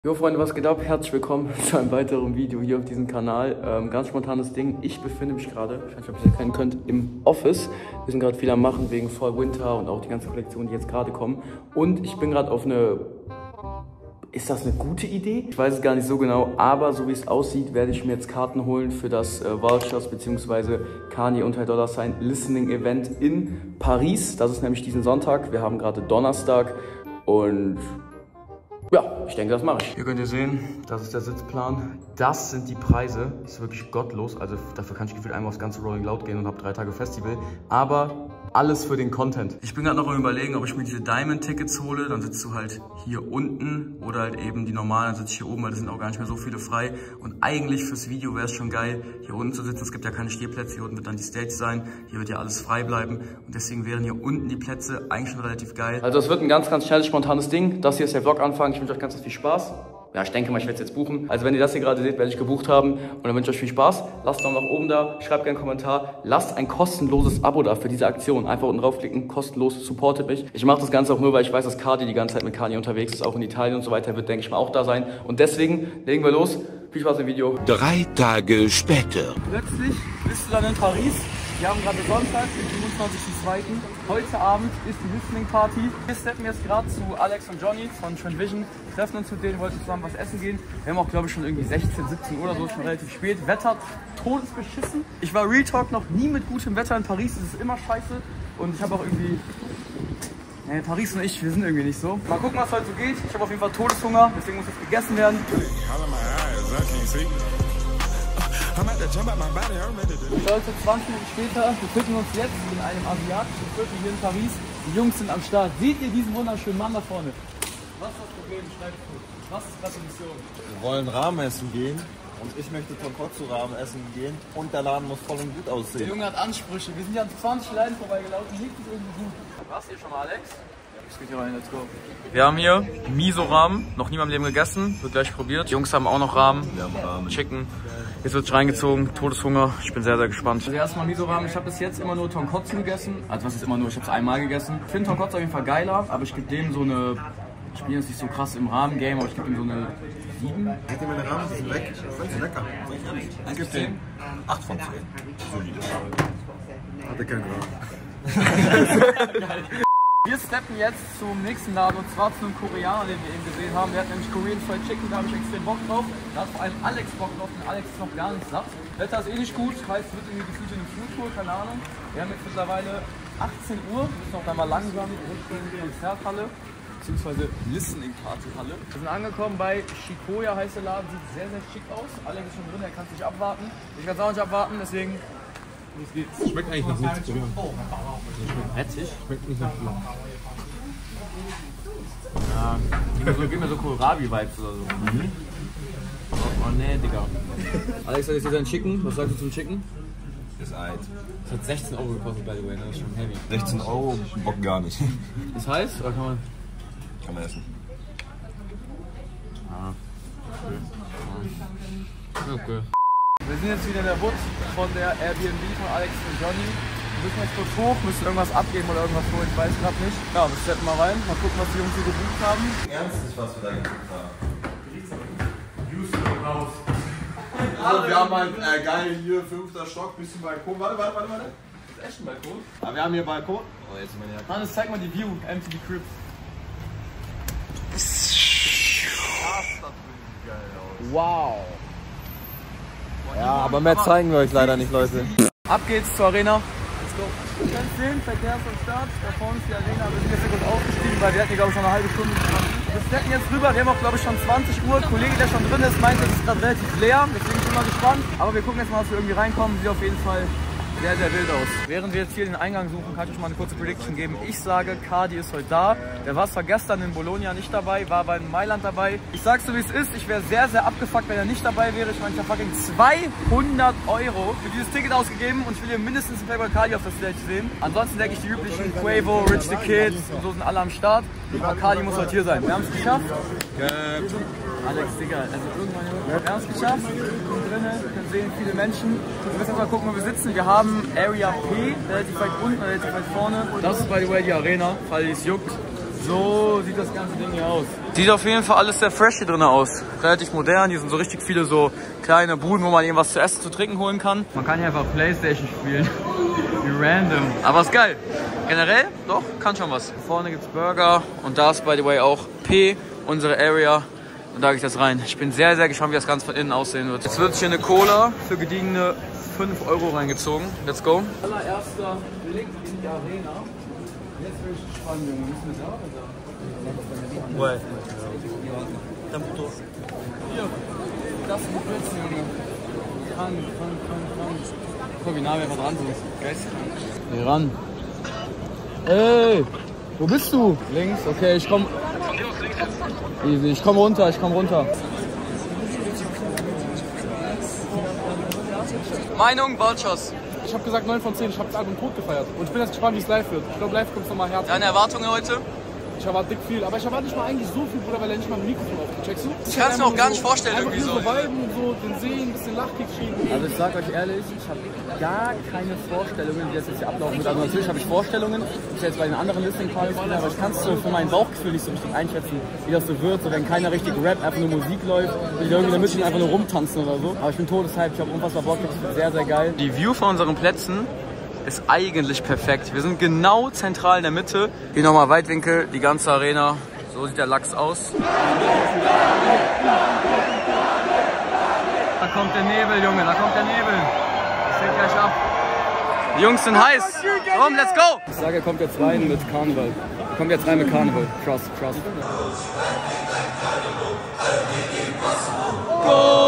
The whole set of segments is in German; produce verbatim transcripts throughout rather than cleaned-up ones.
Jo Freunde, was geht ab? Herzlich willkommen zu einem weiteren Video hier auf diesem Kanal. Ähm, ganz spontanes Ding. Ich befinde mich gerade, ich weiß nicht, ob ihr das erkennen könnt, im Office. Wir sind gerade viel am Machen wegen Fall Winter und auch die ganzen Kollektionen, die jetzt gerade kommen. Und ich bin gerade auf eine... Ist das eine gute Idee? Ich weiß es gar nicht so genau, aber so wie es aussieht, werde ich mir jetzt Karten holen für das äh, Vultures bzw. Kanye und Dollar Sign Listening Event in Paris. Das ist nämlich diesen Sonntag. Wir haben gerade Donnerstag und... Ja, ich denke, das mache ich. Hier könnt ihr sehen, das ist der Sitzplan. Das sind die Preise. Das ist wirklich gottlos. Also dafür kann ich gefühlt einmal aufs ganze Rolling Loud gehen und habe drei Tage Festival. Aber alles für den Content. Ich bin gerade noch am Überlegen, ob ich mir diese Diamond-Tickets hole. Dann sitzt du halt hier unten oder halt eben die normalen, dann sitze ich hier oben, weil da sind auch gar nicht mehr so viele frei. Und eigentlich fürs Video wäre es schon geil, hier unten zu sitzen. Es gibt ja keine Stehplätze. Hier unten wird dann die Stage sein. Hier wird ja alles frei bleiben. Und deswegen wären hier unten die Plätze eigentlich schon relativ geil. Also es wird ein ganz, ganz schnelles, spontanes Ding. Das hier ist der Vlog Anfang. Ich wünsche euch ganz, ganz viel Spaß. Ja, ich denke mal, ich werde es jetzt buchen. Also wenn ihr das hier gerade seht, werde ich gebucht haben. Und dann wünsche ich euch viel Spaß. Lasst einen Daumen nach oben da, schreibt gerne einen Kommentar. Lasst ein kostenloses Abo da für diese Aktion. Einfach unten draufklicken, kostenlos, supportet mich. Ich mache das Ganze auch nur, weil ich weiß, dass Cardi die ganze Zeit mit Kanye unterwegs ist, auch in Italien und so weiter. Er wird, denke ich mal, auch da sein. Und deswegen legen wir los. Viel Spaß im Video. Drei Tage später. Plötzlich bist du dann in Paris. Wir haben gerade Sonntag, den fünfundzwanzigsten zweiten Heute Abend ist die Listening Party. Wir steppen jetzt gerade zu Alex und Johnny von Trend Vision. Treffen uns mit denen, wollten zusammen was essen gehen. Wir haben auch, glaube ich, schon irgendwie sechzehn, siebzehn Uhr oder so, schon relativ spät. Wetter todesbeschissen. Ich war Real Talk noch nie mit gutem Wetter in Paris. Das ist immer scheiße. Und ich habe auch irgendwie... Nee, Paris und ich, wir sind irgendwie nicht so. Mal gucken, was heute so geht. Ich habe auf jeden Fall Todeshunger, deswegen muss jetzt gegessen werden. Leute, zwanzig Minuten später befinden wir uns jetzt in einem asiatischen Viertel hier in Paris. Die Jungs sind am Start. Seht ihr diesen wunderschönen Mann da vorne? Was ist das Problem? Schreibt gut. Was ist gerade die Mission? Wir wollen Rahmen essen gehen und ich möchte Tonkotsu Rahmen essen gehen und der Laden muss voll und gut aussehen. Der Junge hat Ansprüche. Wir sind ja an zwanzig Leuten vorbeigelaufen. Liegt es irgendwie gut? Was hier schon mal, Alex? Es geht hier rein, let's go. Wir haben hier Miso-Rahmen, noch nie in meinem Leben gegessen, wird gleich probiert. Die Jungs haben auch noch Rahmen, wir haben Rahmen. Chicken. Jetzt wird es reingezogen, Todeshunger, ich bin sehr, sehr gespannt. Also erstmal Miso-Rahmen, ich habe bis jetzt immer nur Tonkotsu gegessen. Also was ist immer nur, ich habe es einmal gegessen. Ich finde Tonkotsu auf jeden Fall geiler, aber ich gebe dem so eine, ich bin jetzt nicht so krass im Rahmen-Game, aber ich gebe ihm so eine sieben. Hätte mir eine Rahmen, die sind weg, ich finde sie lecker. eins bis zehn? acht von zehn. Solide. Hatte keinen Rahmen. Wir steppen jetzt zum nächsten Laden und zwar zu einem Koreaner, den wir eben gesehen haben. Der hat nämlich Korean Fried Chicken, da habe ich extrem Bock drauf. Da hat vor allem Alex Bock drauf, denn Alex ist noch gar nicht satt. Wetter ist eh nicht gut, heißt es wird irgendwie gefühlt in eine Foodtour, keine Ahnung. Wir haben jetzt mittlerweile achtzehn Uhr, wir müssen auch dann mal langsam Richtung Konzerthalle bzw. Listening Party Halle. Wir sind angekommen bei Shikoya, heißt der Laden, sieht sehr, sehr schick aus. Alex ist schon drin, er kann es nicht abwarten. Ich kann es auch nicht abwarten, deswegen... Los geht's. Schmeckt eigentlich nach nichts. Schmeckt Herzig? Schmeckt nicht nach Blut. Ja, gib mir so Kohlrabi-Vibes oder so. Mhm. Oh nee, Digga. Alex hat jetzt hier sein Chicken. Was sagst du zum Chicken? Ist alt. Das hat sechzehn Euro gekostet, by the way, ne? Das ist schon heavy. sechzehn Euro, Bock gar nicht. Ist heiß oder kann man? Kann man essen. Ah. Okay. Okay. Wir sind jetzt wieder in der Wood von der Airbnb von Alex und Johnny. Wir müssen jetzt kurz hoch, müssen irgendwas abgeben oder irgendwas holen, ich weiß gerade nicht. Ja, wir steppen mal rein, mal gucken, was die Jungs hier gebucht haben. Ernstlich, was wir da gebucht haben. Also wir haben halt äh, geil hier, fünfter Stock, bisschen Balkon. Warte, warte, warte, warte. Das ist echt ein Balkon. Aber wir haben hier Balkon. Oh, jetzt sind wir näher. Hannes, zeig mal die View, M T V Cribs. Das sieht geil aus. Wow. Ja, aber mehr zeigen wir euch leider nicht, Leute. Ab geht's zur Arena. Let's go. Ihr könnt sehen, Verkehr ist am Start. Da vorne ist die Arena. Wir sind jetzt hier kurz aufgestiegen, weil wir hatten hier, glaube ich, schon eine halbe Stunde gestanden. Wir steppen jetzt rüber. Wir haben auch, glaube ich, schon zwanzig Uhr. Ein Kollege, der schon drin ist, meinte, es ist gerade relativ leer. Deswegen bin ich mal gespannt. Aber wir gucken jetzt mal, dass wir irgendwie reinkommen. Sieht auf jeden Fall sehr, sehr wild aus. Während wir jetzt hier den Eingang suchen, kann ich euch mal eine kurze Prediction geben. Ich sage, Cardi ist heute da. Der war zwar gestern in Bologna nicht dabei, war aber in Mailand dabei. Ich sag's so wie es ist, ich wäre sehr, sehr abgefuckt, wenn er nicht dabei wäre. Ich meine, ich habe fucking zweihundert Euro für dieses Ticket ausgegeben und ich will hier mindestens einen Playboy Cardi auf der Stage sehen. Ansonsten denke ich, die üblichen Quavo, Rich the Kids und so sind alle am Start. Aber Cardi muss heute hier sein. Wir haben es geschafft. Alex, Digga, also irgendwann, wir haben es geschafft. Wir sind drinnen, wir können sehen, viele Menschen. Wir müssen jetzt mal gucken, wo wir sitzen. Wir haben Area P, relativ weit unten, relativ weit vorne. Das ist, by the way, die Arena, falls es juckt. So sieht das ganze Ding hier aus. Sieht auf jeden Fall alles sehr fresh hier drin aus. Relativ modern. Hier sind so richtig viele so kleine Buden, wo man irgendwas zu essen, zu trinken holen kann. Man kann hier einfach Playstation spielen. Wie random. Aber ist geil. Generell, doch, kann schon was. Vorne gibt's Burger und da ist by the way auch P, unsere Area. Und da gehe ich das rein. Ich bin sehr, sehr gespannt, wie das Ganze von innen aussehen wird. Jetzt wird hier eine Cola für gediegene fünf Euro reingezogen. Let's go. Allererster Blick in die Arena. Jetzt bin ich gespannt, Junge. Müssen wir da oder da? Ouais. Hier, das sind die Plätze, Junge. Krank, krank, krank, krank. Guck, wie nah wir einfach dran sind. Geisteskrank. Hier ran. Ey, wo bist du? Links, okay, ich komm. Easy, ich komm runter, ich komm runter. Meinung, Balchos. Ich habe gesagt neun von zehn, ich habe das Album tot gefeiert. Und ich bin jetzt gespannt, wie es live wird. Ich glaube, live kommt es nochmal härter. Deine Erwartungen heute? Ich erwarte dick viel, aber ich erwarte nicht mal eigentlich so viel, Bruder, weil er nicht mal ein Mikrofon aufgeht. Checkst du? Ich kann es mir auch gar nicht so, vorstellen, irgendwie so. so viben, so den sehen, ein bisschen Lachkick schieben. Also ich sag euch ehrlich, ich habe gar keine Vorstellungen, wie das jetzt hier ablaufen wird. Also natürlich habe ich Vorstellungen, ich jetzt bei den anderen Listening-Partys bin, aber ich kann es so für mein Bauchgefühl nicht so richtig einschätzen, wie das so wird. So, wenn keiner richtig rappt, einfach nur Musik läuft und ich irgendwie in der Mitte einfach nur rumtanzen oder so. Aber ich bin todeshyped, ich habe unfassbar Bock, das wird sehr, sehr geil. Die View von unseren Plätzen ist eigentlich perfekt. Wir sind genau zentral in der Mitte. Hier nochmal Weitwinkel, die ganze Arena. So sieht der Lachs aus. Da kommt der Nebel, Junge, da kommt der Nebel. Das geht gleich ab. Die Jungs sind heiß. Komm, let's go! Ich sage, er kommt jetzt rein mit Karneval. Er kommt jetzt rein mit Karneval. Trust, trust. Go!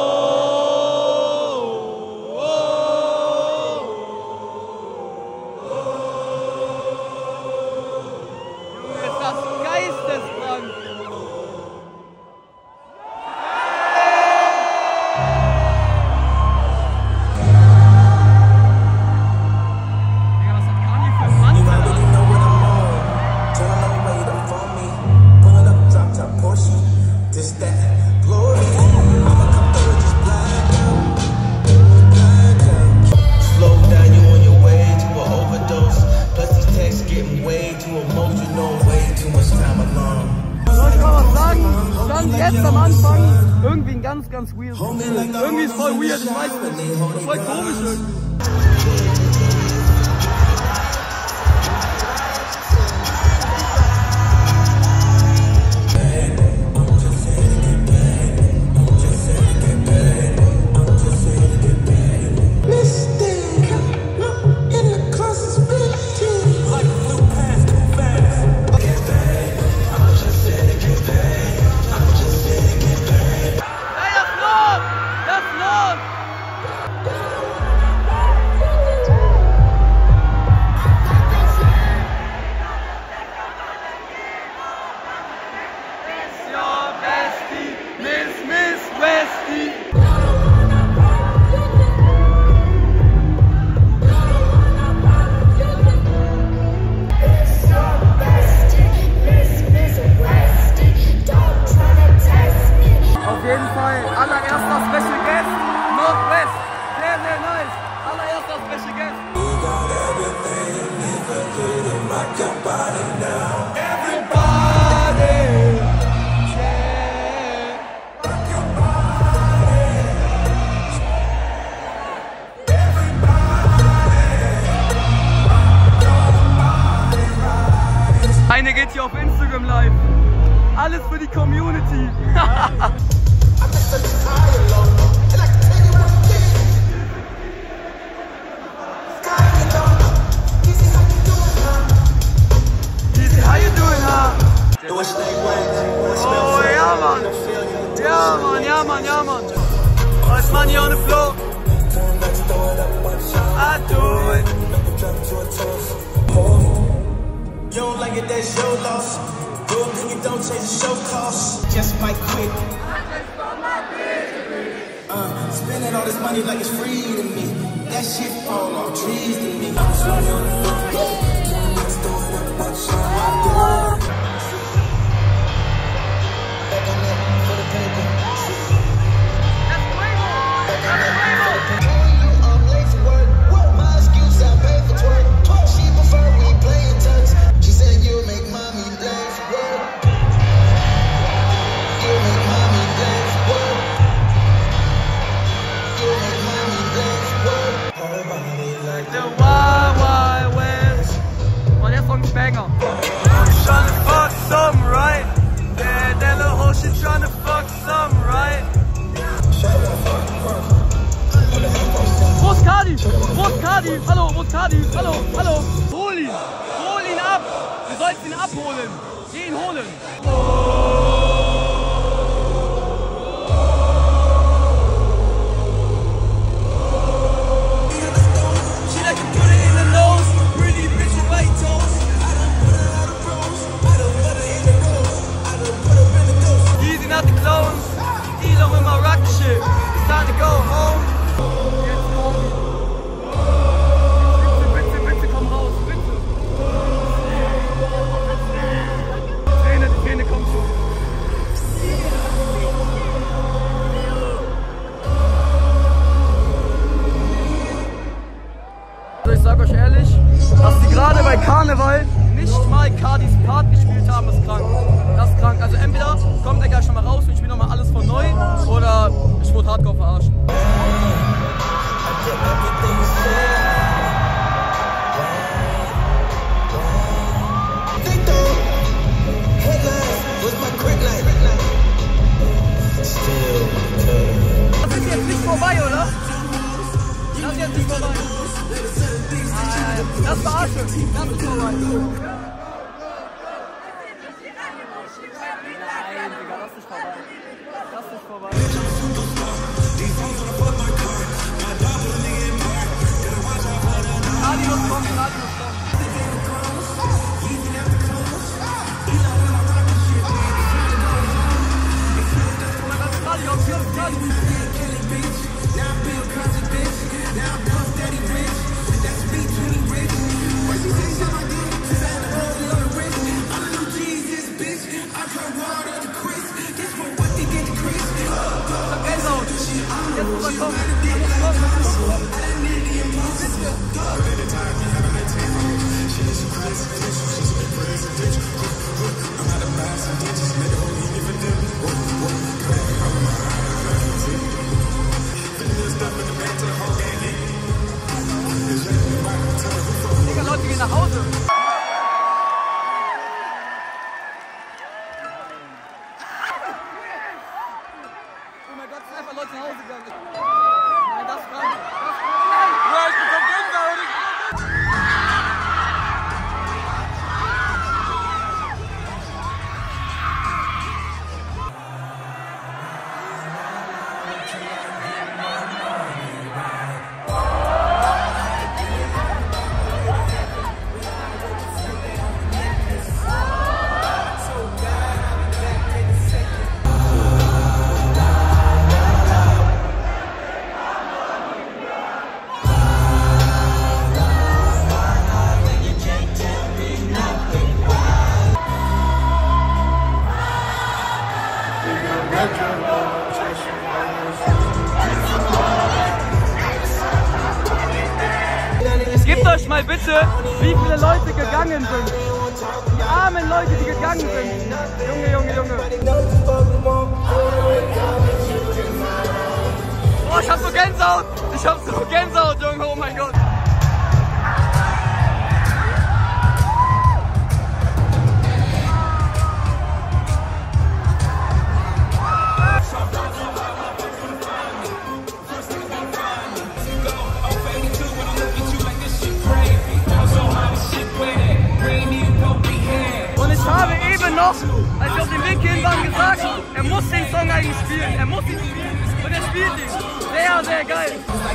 Jetzt am Anfang irgendwie ein ganz, ganz weird. Irgendwie ist voll weird, ich weiß nicht. Das ist voll komisch irgendwie. Eine geht hier auf Instagram live. Alles für die Community. Easy, how you doing, huh? Oh, ja, Mann. Ja, Mann, ja, Mann, ja, Mann. Was man hier on the floor? I do it. You don't like it, that's your loss. Your opinion don't change the show cost. Just might quit. Uh, spending all this money like it's free to me. That shit fall off trees to me. She prefer we play in touch. She said you make mommy laugh. Cardi? Hallo, wo ist Cardi? Hallo, hallo. Hol ihn, hol ihn ab. Du sollst ihn abholen. Geh ihn holen. Easy not the clones. Elon with my rocket ship. It's time to go home. Bitte, bitte, bitte, komm raus, bitte. Träne, die Träne kommt schon. Also ich sag euch ehrlich, dass die gerade bei Karneval nicht mal Cardis Part gespielt haben, ist krank. Das ist krank. Also entweder kommt der gleich schon mal raus und ich spiele nochmal alles von neu oder ich wurde hardcore verarscht. Das ist jetzt nicht vorbei, oder? Das ist jetzt nicht vorbei. Ah, das verarsche. Das ist vorbei. Nein, Digga, das ist vorbei. Das ist vorbei. Cardi muss kommen, Cardi muss kommen. Oh mein Gott, Cardi, auf hier ist Cardi. Jetzt muss er kommen. Er muss kommen. Digga, Leute gehen nach Hause. Oh mein Gott, es sind einfach Leute nach Hause gegangen. Nein, das ist krank. Das ist krank. Nein, ich bekomme Gänsehaut. Gebt euch mal bitte, wie viele Leute gegangen sind. Die armen Leute, die gegangen sind. Junge, Junge, Junge. Oh, ich hab so Gänsehaut. Ich hab so Gänsehaut, Junge. Oh mein Gott. Noch, als wir auf dem Weg hierhin waren, gesagt, er muss den Song eigentlich spielen, er muss ihn spielen und er spielt ihn. Sehr, sehr geil.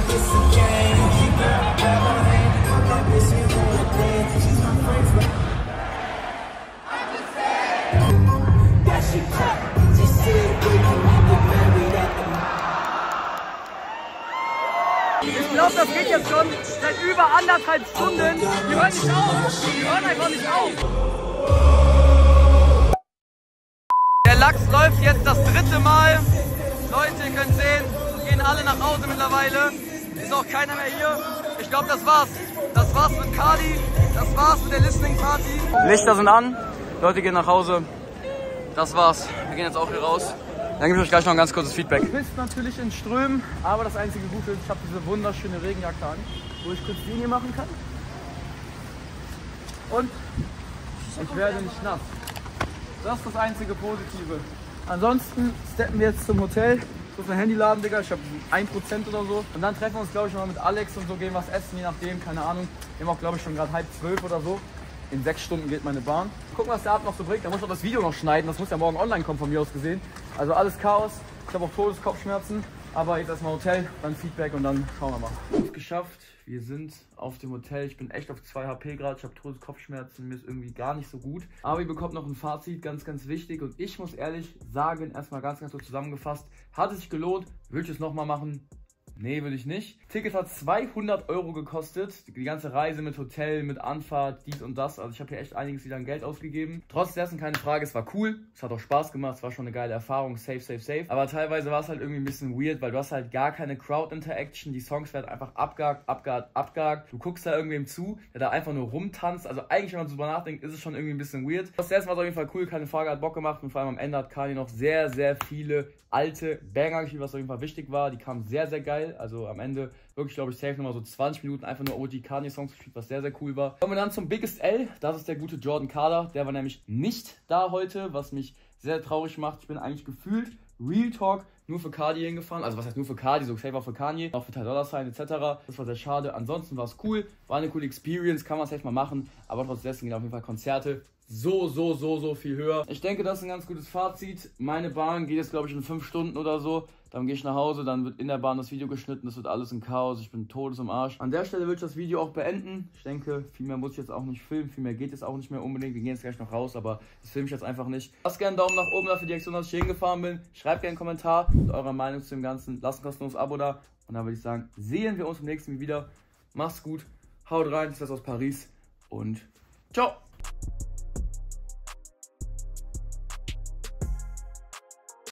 Ich glaube, das geht jetzt schon seit über anderthalb Stunden. Die hören nicht auf, die hören einfach nicht auf. Der Lachs läuft jetzt das dritte Mal. Leute, ihr könnt sehen, gehen alle nach Hause mittlerweile. Ist auch keiner mehr hier. Ich glaube, das war's. Das war's mit Cardi. Das war's mit der Listening Party. Lichter sind an. Leute gehen nach Hause. Das war's. Wir gehen jetzt auch hier raus. Dann gebe ich euch gleich noch ein ganz kurzes Feedback. Du bist natürlich in Strömen, aber das einzige Gute ist, ich habe diese wunderschöne Regenjacke an, wo ich kurz Linie machen kann. Und ich werde nicht nass. Das ist das einzige Positive. Ansonsten steppen wir jetzt zum Hotel. muss mein Handy laden, Digga. Ich habe ein Prozent oder so. Und dann treffen wir uns, glaube ich, mal mit Alex und so, gehen was essen, je nachdem, keine Ahnung. Wir haben auch, glaube ich, schon gerade halb zwölf oder so. In sechs Stunden geht meine Bahn. Gucken, was der Abend noch so bringt. Da muss ich auch das Video noch schneiden. Das muss ja morgen online kommen, von mir aus gesehen. Also alles Chaos. Ich habe auch Todeskopfschmerzen. Aber jetzt erstmal Hotel, dann Feedback und dann schauen wir mal. Gut geschafft. Wir sind auf dem Hotel. Ich bin echt auf zwei H P gerade. Ich habe Todeskopfschmerzen. Mir ist irgendwie gar nicht so gut. Aber ihr bekommt noch ein Fazit, ganz, ganz wichtig. Und ich muss ehrlich sagen, erstmal ganz, ganz so zusammengefasst. Hat es sich gelohnt? Würde ich es nochmal machen? Nee, würde ich nicht. Ticket hat zweihundert Euro gekostet. Die ganze Reise mit Hotel, mit Anfahrt, dies und das. Also ich habe hier echt einiges wieder an Geld ausgegeben. Trotz dessen keine Frage, es war cool. Es hat auch Spaß gemacht. Es war schon eine geile Erfahrung. Safe, safe, safe. Aber teilweise war es halt irgendwie ein bisschen weird, weil du hast halt gar keine Crowd-Interaction. Die Songs werden einfach abgehakt, abgehakt, abgehakt. Du guckst da irgendwem zu, der da einfach nur rumtanzt. Also eigentlich, wenn man drüber nachdenkt, ist es schon irgendwie ein bisschen weird. Trotz dessen war es auf jeden Fall cool. Keine Frage, hat Bock gemacht. Und vor allem am Ende hat Kanye noch sehr, sehr viele alte Banger gespielt, was auf jeden Fall wichtig war. Die kamen sehr, sehr geil. Also am Ende wirklich, glaube ich, safe nochmal so zwanzig Minuten einfach nur O G Kanye-Songs gespielt, was sehr, sehr cool war. Kommen wir dann zum Biggest L. Das ist der gute Jordan Carter. Der war nämlich nicht da heute, was mich sehr traurig macht. Ich bin eigentlich gefühlt, Real Talk, nur für Cardi hingefahren. Also was heißt nur für Cardi, so safe auch für Kanye, auch für Ty Dolla Sign et cetera. Das war sehr schade. Ansonsten war es cool, war eine coole Experience, kann man safe mal machen. Aber trotz dessen gehen auf jeden Fall Konzerte so, so, so, so viel höher. Ich denke, das ist ein ganz gutes Fazit. Meine Bahn geht jetzt, glaube ich, in fünf Stunden oder so. Dann gehe ich nach Hause, dann wird in der Bahn das Video geschnitten. Das wird alles ein Chaos. Ich bin todes im Arsch. An der Stelle will ich das Video auch beenden. Ich denke, viel mehr muss ich jetzt auch nicht filmen. Viel mehr geht jetzt auch nicht mehr unbedingt. Wir gehen jetzt gleich noch raus, aber das filme ich jetzt einfach nicht. Lasst gerne einen Daumen nach oben dafür die Aktion, dass ich hier hingefahren bin. Schreibt gerne einen Kommentar mit eurer Meinung zu dem Ganzen. Lasst ein kostenloses Abo da. Und dann würde ich sagen, sehen wir uns im nächsten Video wieder. Macht's gut. Haut rein. Das ist aus Paris. Und ciao.